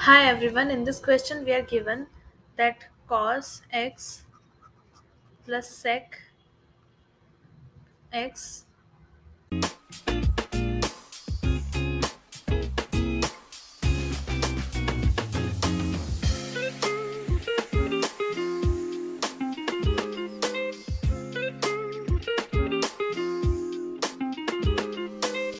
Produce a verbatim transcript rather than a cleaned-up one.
Hi everyone, in this question we are given that cos x plus sec x